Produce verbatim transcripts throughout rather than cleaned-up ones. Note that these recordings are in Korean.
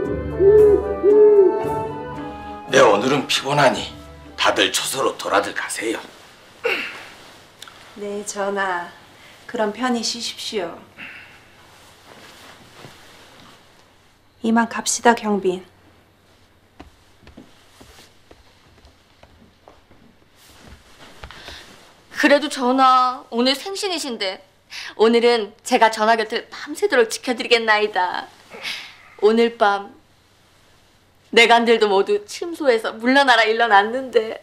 네, 오늘은 피곤하니 다들 초소로 돌아들 가세요. 네, 전하. 그럼 편히 쉬십시오. 이만 갑시다, 경빈. 그래도 전하, 오늘 생신이신데 오늘은 제가 전하 곁을 밤새도록 지켜드리겠나이다. 오늘 밤 내간들도 모두 침소에서 물러나라 일러났는데.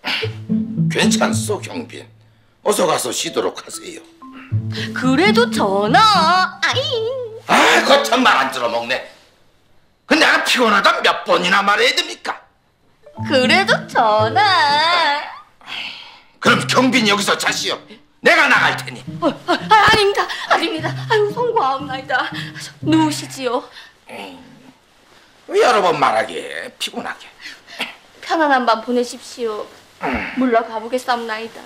괜찮소, 경빈. 어서 가서 쉬도록 하세요. 그래도 전하, 아잉. 아, 거참 말 안 들어먹네. 그 내가 피곤하다 몇 번이나 말해야 됩니까? 그래도 전하. 그럼 경빈 여기서 자시오. 내가 나갈 테니. 어, 어, 아, 아닙니다, 아닙니다. 아유, 송구하옵나이다. 누우시지요. 에이, 여러 번 말하게 피곤하게. 편안한 밤 보내십시오. 물러가 보겠사옵나이다.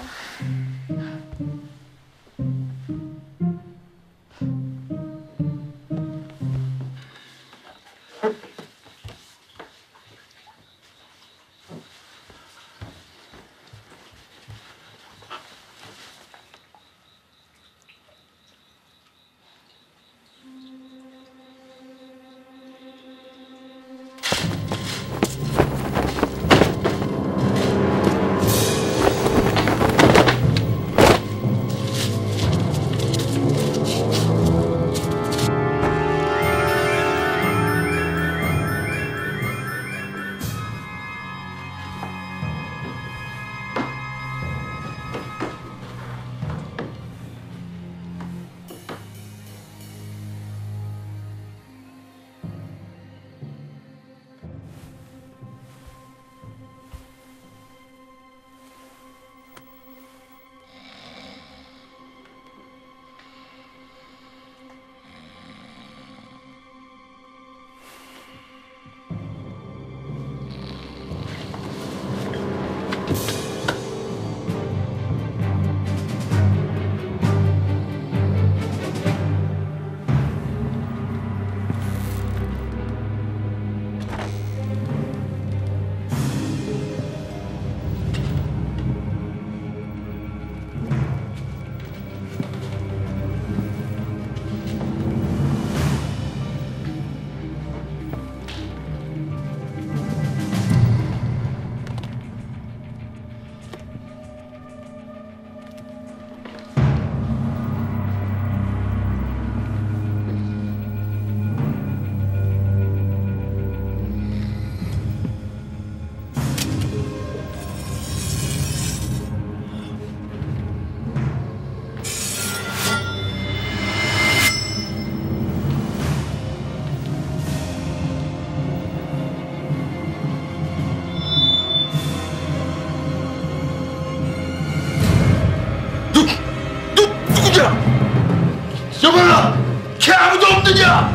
여봐라! 걔 아무도 없느냐?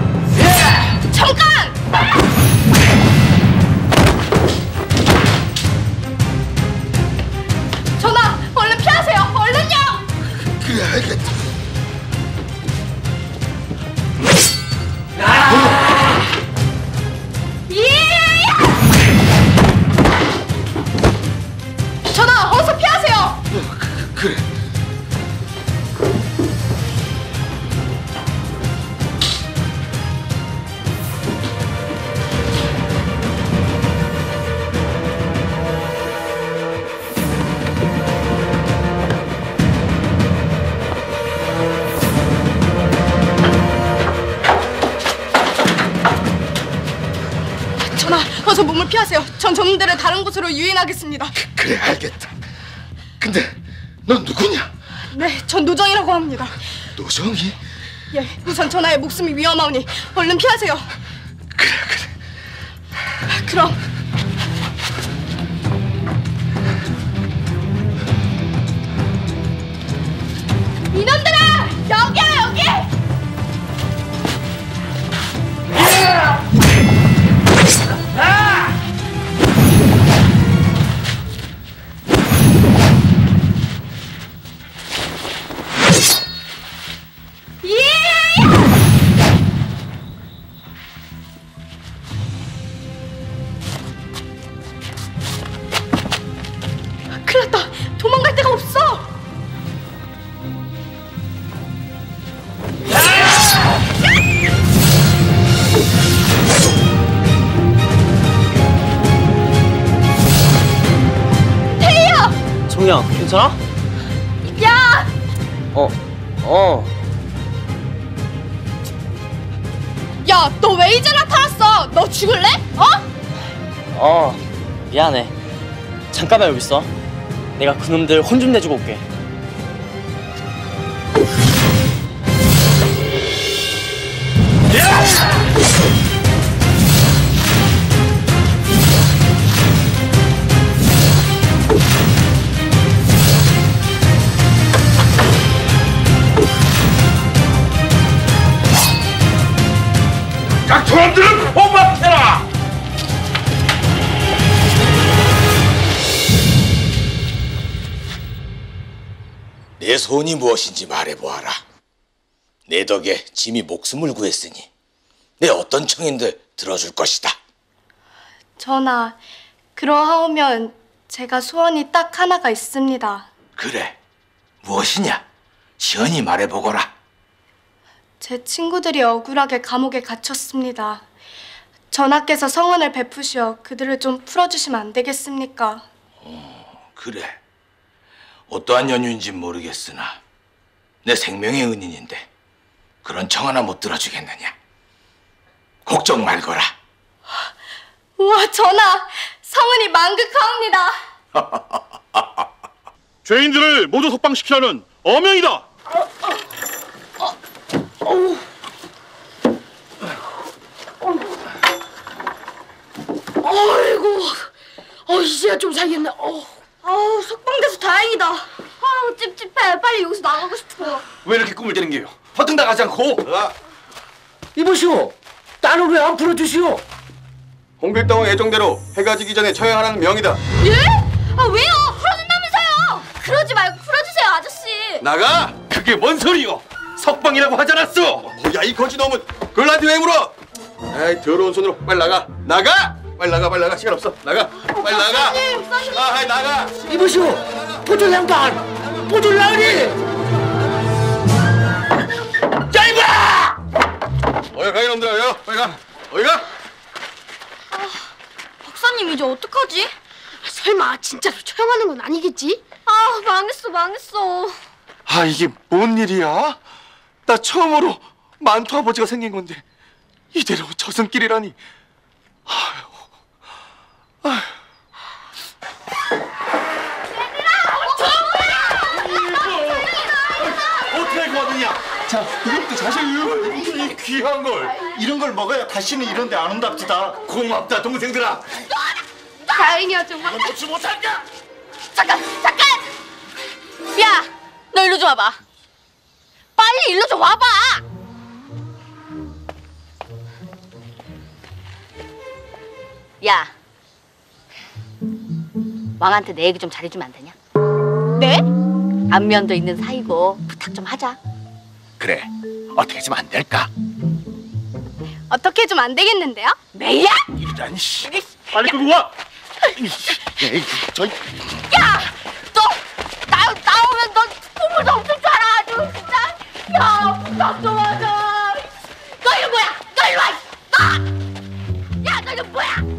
예! 잠깐! 전하! 얼른 피하세요! 얼른요! 그래, 알겠다. 아! 예! 전하! 어서 피하세요! 어, 그, 그래. 어서 몸을 피하세요. 전 저놈들을 다른 곳으로 유인하겠습니다. 그, 그래, 알겠다. 근데 넌 누구냐? 네, 전 노정이라고 합니다. 노정이? 예, 우선 전하의 목숨이 위험하오니 얼른 피하세요. 그래, 그래. 그럼. 이놈들아! 여기야, 여기! 동이야, 괜찮아? 야! 어, 어. 야, 너 왜 이제 나타났어? 너 죽을래? 어? 어, 미안해. 잠깐만 여기 있어. 내가 그놈들 혼 좀 내주고 올게. 각 저놈들을 포박해라! 내 소원이 무엇인지 말해보아라. 내 덕에 짐이 목숨을 구했으니 내 어떤 청인들 들어줄 것이다. 전하, 그러하오면 제가 소원이 딱 하나가 있습니다. 그래, 무엇이냐? 시원히 말해보거라. 제 친구들이 억울하게 감옥에 갇혔습니다. 전하께서 성은을 베푸시어 그들을 좀 풀어주시면 안 되겠습니까? 그래, 어떠한 연유인지 모르겠으나 내 생명의 은인인데 그런 청 하나 못 들어주겠느냐? 걱정 말거라. 우와, 전하! 성은이 만극하옵니다. 죄인들을 모두 석방시키라는 어명이다. 아이고, 어, 이제야 좀 살겠네. 어, 아우, 석방돼서 다행이다. 아우, 찝찝해. 빨리 여기서 나가고 싶어. 왜 이렇게 꿈을 대는 게요? 허등 나가지 않고. 이보시오, 딸을 왜 안 풀어주시오? 홍길동의 예정대로 해가 지기 전에 처형하라는 명이다. 예? 아, 왜요? 풀어준다면서요. 그러지 말고 풀어주세요, 아저씨. 나가! 그게 뭔 소리요? 석방이라고 하지 않았어? 뭐야 이 거지놈은 그걸 나한테 왜 물어? 에이 더러운 손으로 빨리 나가! 나가! 빨리 나가 빨리 나가 시간 없어 나가! 빨리 나가! 목사님, 목사님. 아 나가! 이보시오, 보존 양반, 보존 라으리. 짜이봐! 어여 가 이놈들아 어여 빨리 가! 어여 가! 박사님, 이제 어떡하지? 설마 진짜로 처형하는 건 아니겠지? 아, 망했어, 망했어. 아 이게 뭔 일이야? 나 처음으로 만투 아버지가 생긴 건데 이대로 저승길이라니. 아휴. 아휴. 어떻게 알고 왔느냐? 자 이것도 사실 이 귀한 걸 이런 걸 먹어야 다시는 이런 데 안 온답시다. 고맙다 동생들아. 다행이야, 정말. 놓지 못할까? 잠깐, 잠깐! 야, 너 일로 좀 와봐. 빨리 일로 좀 와봐. 야, 왕한테 내 얘기 좀 잘해주면 안 되냐? 네? 안면도 있는 사이고 부탁 좀 하자. 그래, 어떻게 좀 안 될까? 어떻게 좀 안 되겠는데요? 매야? 이런 씨. 빨리 끌고 와. 에이, 저 야, 너 나 나오면 넌 국물도 없을 줄 알아, 아주 진짜. 야, 부탁 좀 하자. 너 이름 뭐야? 너 이리 와. 너. 야, 너 이름 뭐야?